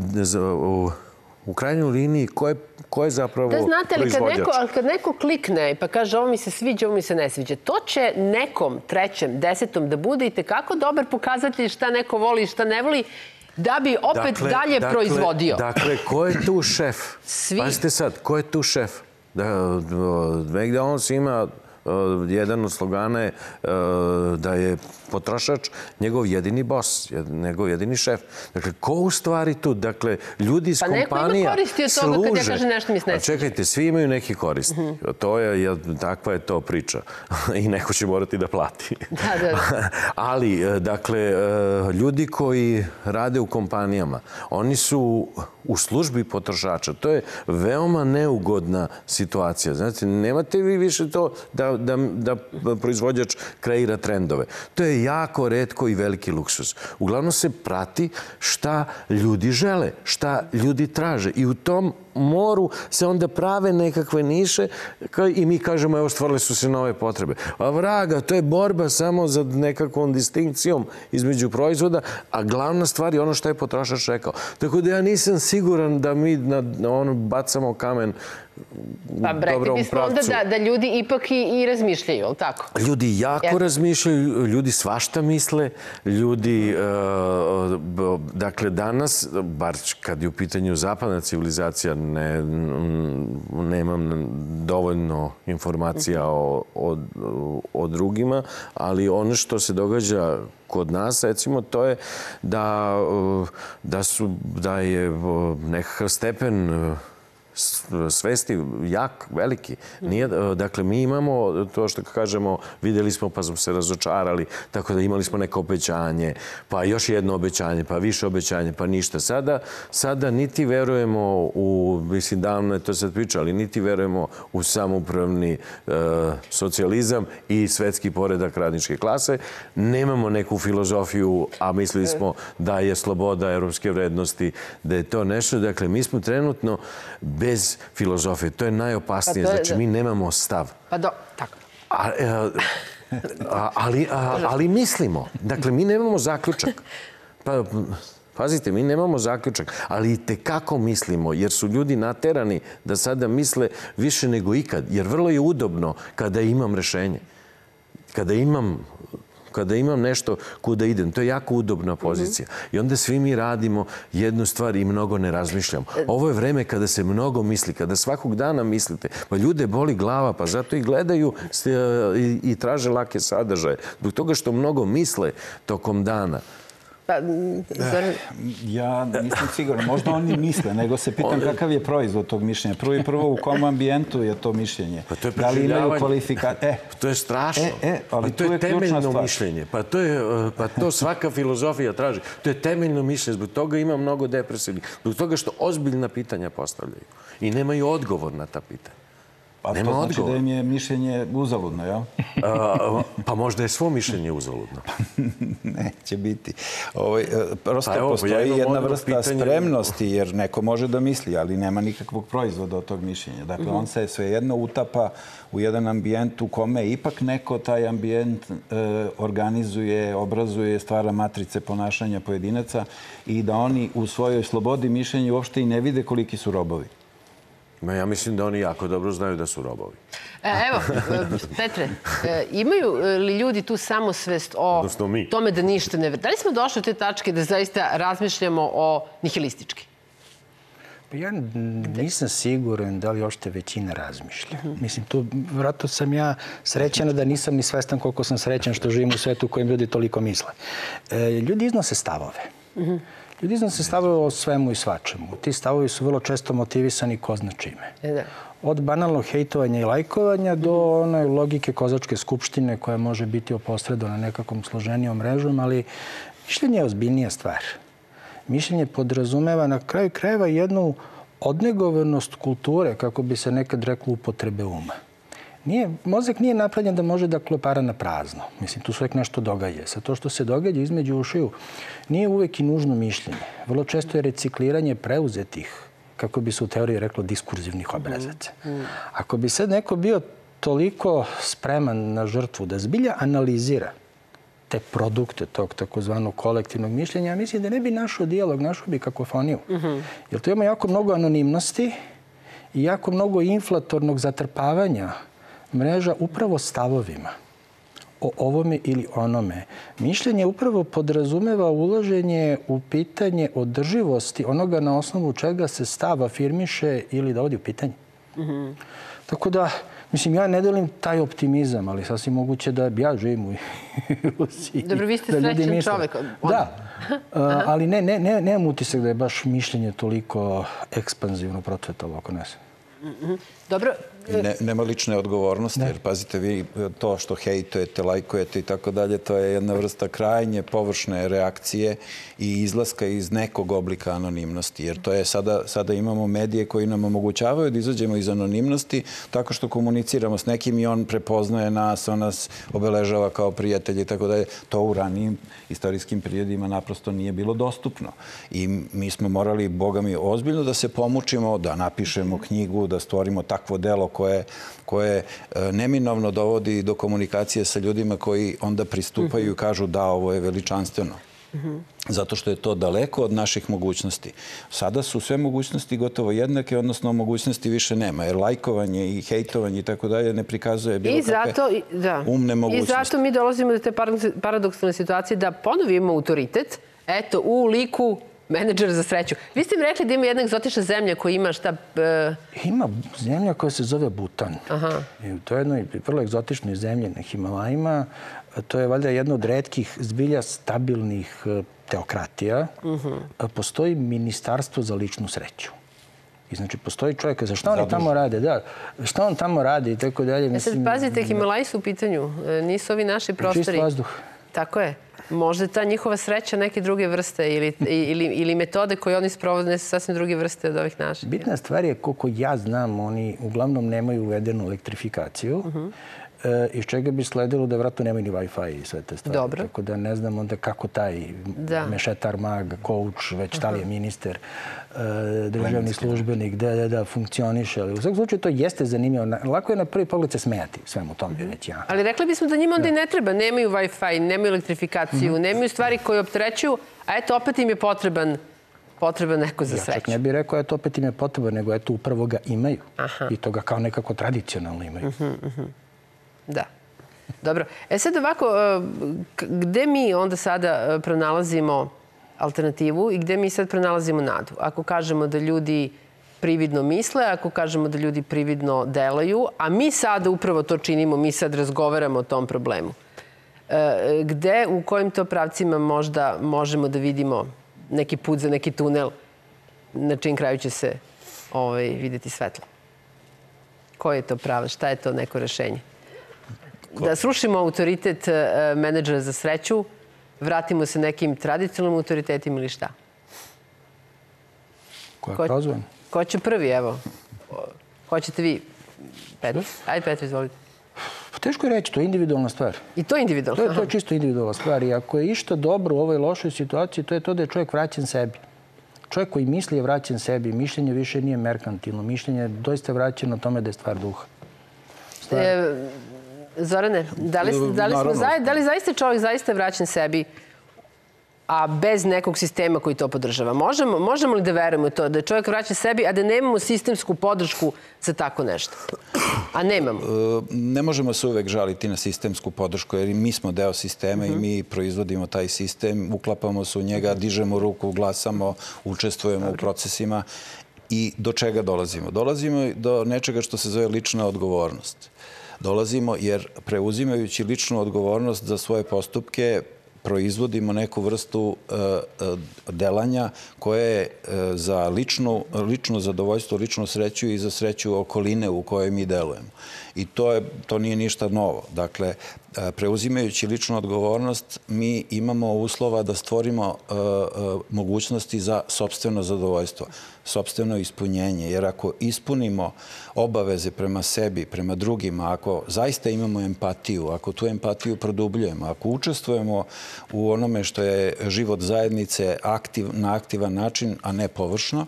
u krajnjoj liniji, ko je zapravo proizvođač? Znate, ali kad neko klikne pa kaže ovo mi se sviđa, ovo mi se ne sviđa, to će nekom, 3., 10. da bude i tekako dobar pokazatelj šta neko voli i šta ne voli, da bi opet dalje proizvodio. Dakle, ko je tu šef? Svi. Pazite sad, ko je tu šef? McDonald's ima jedan od slogana je da je potrošač njegov jedini bos, njegov jedini šef. Dakle, ko u stvari tu? Dakle, ljudi iz kompanija služe. Pa neko ima koristi od toga kad ja kažem nešto mi se ne sviđa. Čekajte, svi imaju neki koristi. Takva je to priča. I neko će morati da plati. Ali, dakle, ljudi koji rade u kompanijama, oni su u službi potrošača. To je veoma neugodna situacija. Znate, nemate vi više to da proizvođač kreira trendove. To je jako retko i veliki luksus. Uglavnom se prati šta ljudi žele, šta ljudi traže. I u tom moru se onda prave nekakve niše i mi kažemo, evo, stvorile su se nove potrebe. A vraga, to je borba samo za nekakvom distinkcijom između proizvoda, a glavna stvar je ono što je potrošač rekao. Tako da ja nisam siguran da mi bacamo kamen u dobrom pravcu. Pa rekli bismo onda da ljudi ipak i razmišljaju, ali tako? Ljudi jako razmišljaju, ljudi svašta misle, ljudi, dakle, danas, bar kad je u pitanju zapadna civilizacija, nemam dovoljno informacija o drugima, ali ono što se događa kod nas, recimo, to je da je nekakav stepen svesti jak, veliki. Dakle, mi imamo to što kažemo, vidjeli smo pa smo se razočarali, tako da imali smo neko obećanje, pa još jedno obećanje, pa više obećanje, pa ništa. Sada niti verujemo mislim, davno je to sad pričali, niti verujemo u samoupravni socijalizam i svetski poredak radničke klase. Nemamo neku filozofiju, a mislili smo da je sloboda evropske vrednosti, da je to nešto. Dakle, mi smo trenutno bez filozofije. To je najopasnije. Znači, mi nemamo stav. Pa tako. Ali mislimo. Dakle, mi nemamo zaključak. Pazite, mi nemamo zaključak, ali i tekako mislimo, jer su ljudi naterani da sada misle više nego ikad. Jer vrlo je udobno kada imam rešenje. Kada imam nešto kuda idem. To je jako udobna pozicija. I onda svi mi radimo jednu stvar i mnogo ne razmišljamo. Ovo je vreme kada se mnogo misli, kada svakog dana mislite. Pa ljude boli glava, pa zato i gledaju i traže lake sadržaje. Zbog toga što mnogo misle tokom dana. Ja nisam siguran. Možda oni misle, nego se pitam kakav je proizvod tog mišljenja. Prvo u kom ambijentu je to mišljenje. Pa to je preživljavanje. To je strašno. Ali to je temeljno mišljenje. Pa to svaka filozofija traži. To je temeljno mišljenje. Zbog toga ima mnogo depresivnih. Zbog toga što ozbiljna pitanja postavljaju. I nemaju odgovor na ta pitanja. Nema to znači odgovora. da im je mišljenje uzaludno, jel? Pa možda je svo mišljenje uzaludno. Neće biti. Prosto Pa evo, ja postoji imam jedna odmah vrsta pitanje. spremnosti, jer neko može da misli, ali nema nikakvog proizvoda od tog mišljenja. Dakle, on se svejedno utapa u jedan ambijent u kome ipak neko taj ambijent organizuje, obrazuje, stvara matrice ponašanja pojedinaca i da oni u svojoj slobodi mišljenja uopšte i ne vide koliki su robovi. Ja mislim da oni jako dobro znaju da su robovi. Evo, Petre, imaju li ljudi tu samosvest o tome da ništa ne... Da li smo došli do te tačke da zaista razmišljamo o nihilistički? Pa ja nisam siguran da li ošte većina razmišlja. Mislim, tu vratno sam ja srećan da nisam ni svestan koliko sam srećan što živim u svetu u kojem ljudi toliko misle. Ljudi iznose stavove. Ljudi iznose stavove o svemu i svačemu. Ti stavovi su vrlo često motivisani ko zna čime. Od banalnog hejtovanja i lajkovanja do one logike kozačke skupštine koja može biti opostreda nekakvom složenijom mrežom, ali mišljenje je ozbiljnija stvar. Mišljenje podrazumeva na kraju krajeva jednu odnegovanost kulture, kako bi se nekad reklo upotrebe uma. Mozak nije napravljen da može da klopara na prazno. Mislim, tu se uvijek nešto događa. Sa to što se događa između ušiju nije uvijek i nužno mišljenje. Vrlo često je recikliranje preuzetih, kako bi se u teoriji reklo, diskurzivnih obrazaca. Ako bi sad neko bio toliko spreman na žrtvu da zbilja analizira te produkte tog takozvanog kolektivnog mišljenja, ja mislim da ne bi našao dijalog, našao bi kakofoniju. Jer tu imamo jako mnogo anonimnosti i jako mnogo inflatornog zatrpavanja mreža upravo stavovima o ovome ili onome. Mišljenje upravo podrazumeva ulaženje u pitanje održivosti onoga na osnovu čega se stav afirmiše ili dovodi u pitanje. Tako da, mislim, ja ne delim taj optimizam, ali sasvim moguće da ja živim u Rusiji. Dobro, vi ste srećan čovek. Da, ali nemam utisak da je baš mišljenje toliko ekspanzivno procvetalo oko nas. Dobro. Nema lične odgovornosti, jer pazite vi, to što hejtujete, lajkujete i tako dalje, to je jedna vrsta krajnje površne reakcije i izlaska iz nekog oblika anonimnosti. Jer to je sada imamo medije koji nam omogućavaju da izađemo iz anonimnosti tako što komuniciramo s nekim i on prepoznaje nas, on nas obeležava kao prijatelji i tako dalje. To u ranijim istorijskim periodima naprosto nije bilo dostupno. I mi smo morali, Boga mi, ozbiljno da se pomučimo, da napišemo knjigu, da stvorimo takvo delo koje neminovno dovodi do komunikacije sa ljudima koji onda pristupaju i kažu da, ovo je veličanstveno. Zato što je to daleko od naših mogućnosti. Sada su sve mogućnosti gotovo jednake, odnosno mogućnosti više nema. Jer lajkovanje i hejtovanje i tako dalje ne prikazuje bilo kakve umne mogućnosti. I zato mi dolazimo do te paradoksalne situacije da ponovimo autoritet, eto, u liku menadžera za sreću. Vi ste mi rekli da ima jedna egzotična zemlja koja ima šta... Ima zemlja koja se zove Butan. To je jedna vrlo egzotična zemlja na Himalajima. To je valjda jedna od retkih zbilja stabilnih teokratija. Postoji ministarstvo za ličnu sreću. I znači postoji čovjek za šta oni tamo rade, šta on tamo radi i tako dalje. Sad pazite, Himalaji su u pitanju. Nisu ovi naši prostori. Čist vazduh. Tako je. Možda ta njihova sreća neke druge vrste ili metode koje oni sprovode su sasvim druge vrste od ovih naših. Bitna stvar je, koliko ja znam, oni uglavnom nemaju uvedenu elektrifikaciju, iz čega bi sledilo da vratno nemaju ni Wi-Fi i sve te stvari. Dobro. Tako da ne znam onda kako taj mešetar mag, coach, već da li je minister, državni službenik, da funkcioniše. Ali u svakom slučaju to jeste zanimljivo. Lako je na prvi pogled se smejati svemu tom bi već ja. Ali rekli bismo da njima onda i ne treba. Nemaju Wi-Fi, nemaju elektrifikaciju, nemaju stvari koje opterećuju, a eto opet im je potreban neko za sreću. Ja čak ne bih rekao eto opet im je potreban, nego eto upravo ga imaju. I to ga kao nekako tradicionalno imaju. Da. Dobro. Sad ovako, gde mi onda sada pronalazimo alternativu i gde mi sad pronalazimo nadu? Ako kažemo da ljudi prividno misle, ako kažemo da ljudi prividno delaju, a mi sada upravo to činimo, mi sad razgovaramo o tom problemu. Gde, u kojim to pravcima možda možemo da vidimo neki put za neki tunel na čim kraju će se videti svetlo? Koje je to pravo? Šta je to neko rešenje? Da srušimo autoritet menadžera za sreću, vratimo se nekim tradicionalnim autoritetima ili šta? Ko je prozvan? Ko će prvi, evo? Hoćete vi? Petar? Ajde, Petar, izvolite. Teško je reći, to je individualna stvar. I to je individualno? To je čisto individualna stvar. I ako je išta dobro u ovoj lošoj situaciji, to je to da je čovjek vraćen sebi. Čovjek koji misli je vraćen sebi. Mišljenje više nije merkantilno. Mišljenje je doista vraćeno tome da je stvar duha. Zorane, da li zaista čovjek zaista vraćen sebi, a bez nekog sistema koji to podržava? Možemo li da verujemo to, da je čovjek vraćan sebi, a da nemamo sistemsku podršku za tako nešto? A nemamo. Ne možemo se uvek žaliti na sistemsku podršku, jer i mi smo deo sistema i mi proizvodimo taj sistem, uklapamo se u njega, dižemo ruku, glasamo, učestvujemo u procesima. I do čega dolazimo? Dolazimo do nečega što se zove lična odgovornost. Dolazimo jer preuzimajući ličnu odgovornost za svoje postupke proizvodimo neku vrstu delanja koje je za lično zadovoljstvo, ličnu sreću i za sreću okoline u kojoj mi delujemo. I to nije ništa novo. Dakle, preuzimajući ličnu odgovornost, mi imamo uslova da stvorimo mogućnosti za sopstveno zadovoljstvo, sopstveno ispunjenje. Jer ako ispunimo obaveze prema sebi, prema drugima, ako zaista imamo empatiju, ako tu empatiju produbljujemo, ako učestvujemo u onome što je život zajednice na aktivan način, a ne površno,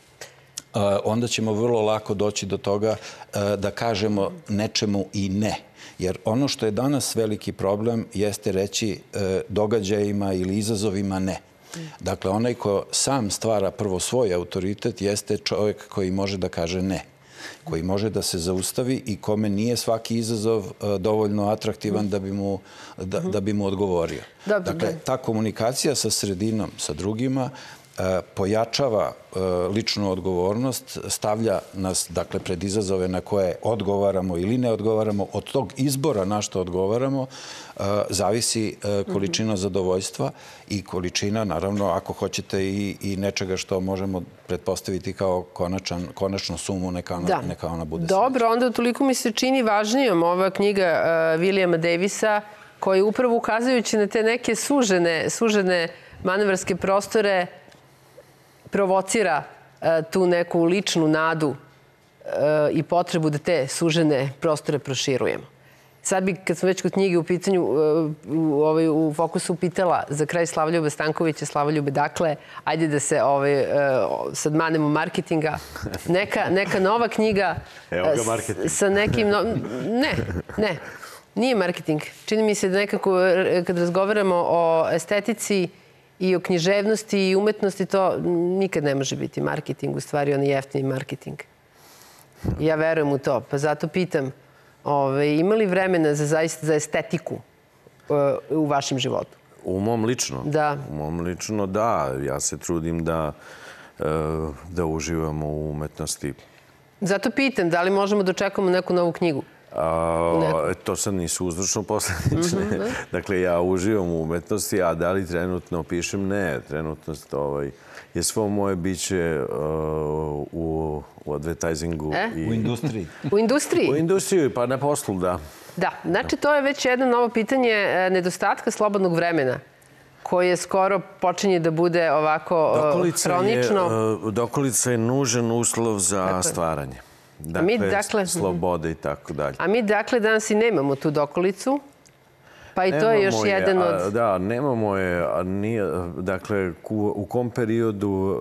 onda ćemo vrlo lako doći do toga da kažemo nečemu i ne. Jer ono što je danas veliki problem jeste reći događajima ili izazovima ne. Dakle, onaj ko sam stvara prvo svoj autoritet jeste čovjek koji može da kaže ne, koji može da se zaustavi i kome nije svaki izazov dovoljno atraktivan da bi mu odgovorio. Dakle, ta komunikacija sa sredinom, sa drugima, pojačava ličnu odgovornost, stavlja nas, dakle, pred izazove na koje odgovaramo ili ne odgovaramo. Od tog izbora na što odgovaramo zavisi količina zadovoljstva i količina, naravno, ako hoćete, i nečega što možemo pretpostaviti kao konačnu sumu, neka ona bude. Dobro, onda toliko mi se čini važnijom ova knjiga Williama Davisa, koji upravo ukazujući na te neke sužene manevarske prostore provocira tu neku ličnu nadu i potrebu da te sužene prostore proširujemo. Sad bi, kad smo već kod knjige u pitanju, u fokusu pitala za kraj Slavoljube Stankovića, Slavoljube, dakle, ajde da se sad manemo marketinga. Neka nova knjiga sa nekim... Ne, nije marketing. Čini mi se da nekako, kad razgovaramo o estetici i o književnosti i umetnosti, to nikad ne može biti marketing, u stvari on je jeftini marketing. Ja verujem u to, pa zato pitam, ima li vremena za estetiku u vašem životu? U mom lično? Da. U mom lično, da. Ja se trudim da uživamo u umetnosti. Zato pitam, da li možemo da očekamo neku novu knjigu? To sad nisu uzročno posledične. Dakle, ja uživam u umetnosti, a da li trenutno pišem? Ne. Trenutno je svo moje biće u advertisingu. U industriji. U industriji? U industriji, pa na poslu, da. Da, znači to je već jedno novo pitanje nedostatka slobodnog vremena, koje skoro počinje da bude ovako hronično. Dokolica je nužan uslov za stvaranje. Dakle, slobode i tako dalje. A mi, dakle, danas i nemamo tu dokolicu, pa i to je još jedan od... Da, nemamo je. Dakle, u kom periodu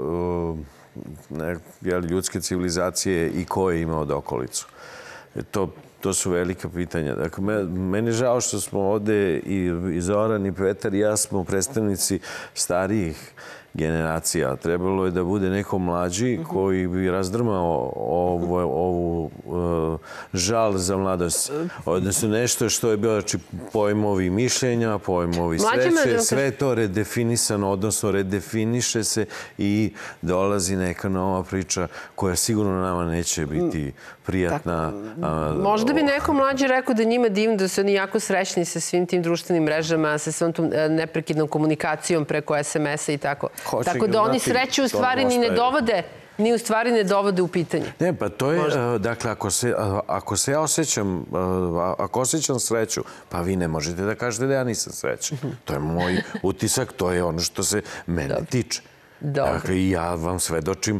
ljudske civilizacije i ko je imao dokolicu? To su velika pitanja. Dakle, meni je žao što smo ovde i Zoran i Petar i ja smo predstavnici starijih generacija. Trebalo je da bude neko mlađi koji bi razdrmao ovu žal za mladost. Odnosno nešto što je bilo pojmovi mišljenja, pojmovi sreće, sve je to redefinisano, odnosno redefiniše se i dolazi neka nova priča koja sigurno nama neće biti prijatna. Možda bi neko mlađi rekao da njima divno, da su oni jako srećni sa svim tim društvenim mrežama, sa svom tom neprekidnom komunikacijom preko SMS-a i tako. Tako da oni sreću u stvari ni u stvari ne dovode u pitanje. Ne, pa to je, dakle, ako se ja osjećam, ako osjećam sreću, pa vi ne možete da kažete da ja nisam srećan. To je moj utisak, to je ono što se mene tiče. Dakle, i ja vam svedočim,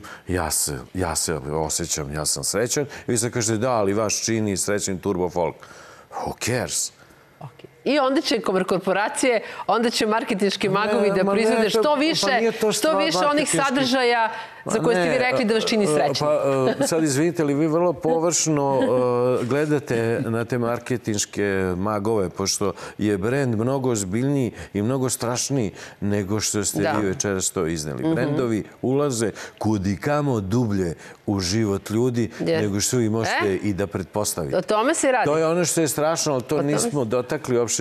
ja se osjećam, ja sam srećan. I vi se kažete, da, ali vaš čini srećan turbo folk. Who cares? I onda će korporacije, onda će marketinški magovi da proizvode što više onih sadržaja za koje ste vi rekli da vas čini srećni. Pa sad izvinite, ali vi vrlo površno gledate na te marketinške magove, pošto je brend mnogo ozbiljniji i mnogo strašniji nego što ste vi večeras to izneli. Brendovi ulaze kudikamo dublje u život ljudi nego što vi možete i da pretpostavite. O tome se radi. To je ono što je strašno, ali to nismo dotakli uopšte.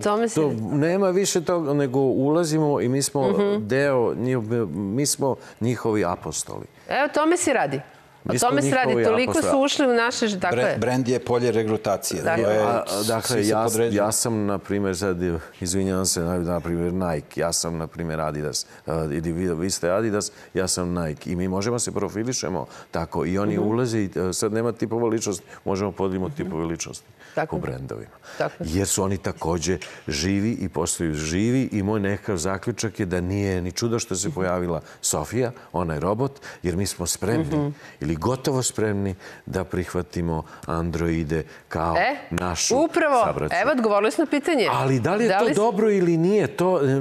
Nema više toga, nego ulazimo i mi smo deo, mi smo njihovi apostoli. Evo, o tome se radi. O tome se radi. Toliko su ušli u naše... Brend je polje regrutacije. Dakle, ja sam, na primjer, sad izvinjavam se, na primjer Nike, ja sam, na primjer, Adidas. Vi ste Adidas, ja sam Nike. I mi možemo se profilišemo tako. I oni ulaze i sad nema tipova ličnosti. Možemo podijeliti tipove ličnosti u brendovima. Jer su oni također živi i postaju živi i moj nekakav zaključak je da nije ni čudo što se pojavila Sofija, onaj robot, jer mi smo spremni ili gotovo spremni da prihvatimo androide kao našu sabraću. Evo, odgovorili smo na pitanje. Ali da li je to dobro ili nije,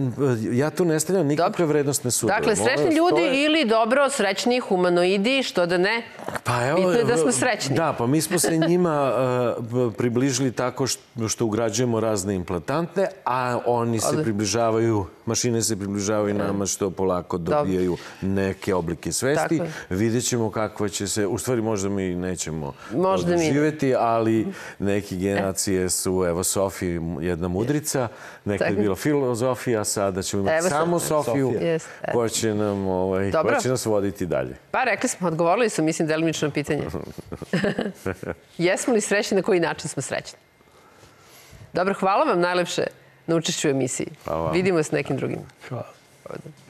ja tu ne stavljam nikakve vrednostne sudove. Dakle, srećni ljudi ili dobro, srećni humanoidi, što da ne? Bitno je da smo srećni. Da, pa mi smo se njima približili tako što ugrađujemo razne implantante, a oni se približavaju, mašine se približavaju nama što polako dobijaju neke oblike svesti. Vidjet ćemo kakva će se, u stvari možda mi nećemo živjeti, ali neke generacije su, evo Sofija, jedna mudrica, nekada je bila filozofija, sada ćemo imati samo Sofiju koja će nas voditi dalje. Pa rekli smo, odgovorili smo, mislim, delimično pitanje. Jesmo li srećni, na koji način smo srećni? Dobro, hvala vam najlepše na učešću u emisiji. Vidimo se s nekim drugim. Hvala.